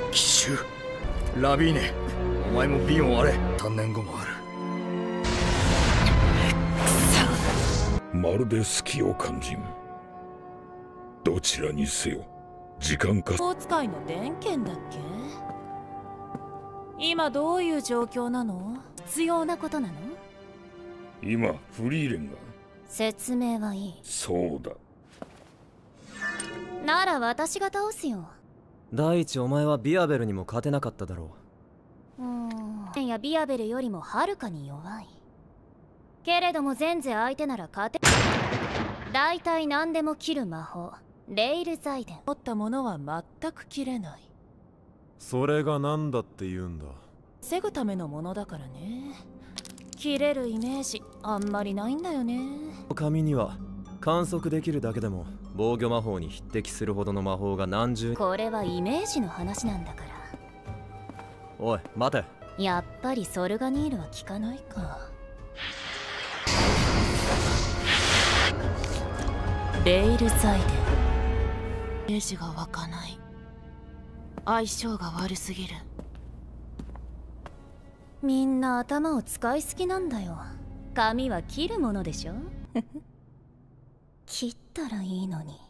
奇襲。ラビーネ、お前もビンを割れ。3年後もある。 まるで隙を感じん。どちらにせよ時間か。 魔法使いの電剣だっけ？今どういう状況なの？必要なことなの？ 今フリーレンが。 説明はいい。 そうだ。 なら私が倒すよ。 第一、お前はビアベルにも勝てなかっただろいやビアベルよりもはるかに弱い。けれども全然相手なら勝て。大体何でも切る魔法、レイル財伝。持ったものは全く切れない。 それが何だって言うんだ。 防ぐためのものだからね。切れるイメージあんまりないんだよね。 紙には観測できるだけでも防御魔法に匹敵するほどの魔法が何十。 これはイメージの話なんだから。 おい待て。 やっぱりソルガニールは効かないか。レイル財伝。イメージが湧かない。相性が悪すぎる。みんな頭を使いすぎなんだよ。髪は切るものでしょ。切ったらいいのに。